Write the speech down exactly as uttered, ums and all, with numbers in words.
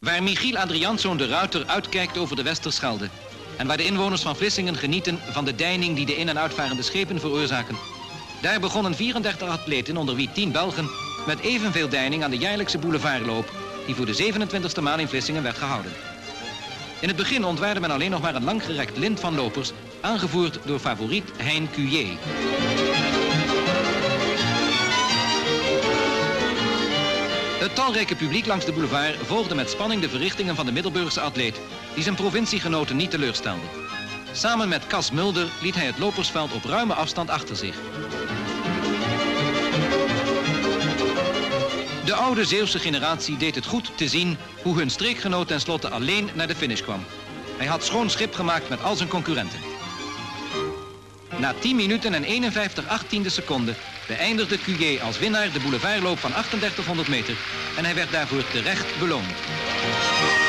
Waar Michiel Adriaanszoon de Ruiter uitkijkt over de Westerschelde. En waar de inwoners van Vlissingen genieten van de deining die de in- en uitvarende schepen veroorzaken. Daar begonnen vierendertig atleten, onder wie tien Belgen, met evenveel deining aan de jaarlijkse boulevardloop, die voor de zevenentwintigste maal in Vlissingen werd gehouden. In het begin ontwaarde men alleen nog maar een langgerekt lint van lopers, aangevoerd door favoriet Hein Cuyer. Het talrijke publiek langs de boulevard volgde met spanning de verrichtingen van de Middelburgse atleet, die zijn provinciegenoten niet teleurstelde. Samen met Cas Mulder liet hij het lopersveld op ruime afstand achter zich. De oude Zeeuwse generatie deed het goed te zien hoe hun streekgenoot tenslotte alleen naar de finish kwam. Hij had schoon schip gemaakt met al zijn concurrenten. Na tien minuten en eenenvijftig achttiende seconden beëindigde Cuyer als winnaar de boulevardloop van achtendertighonderd meter en hij werd daarvoor terecht beloond.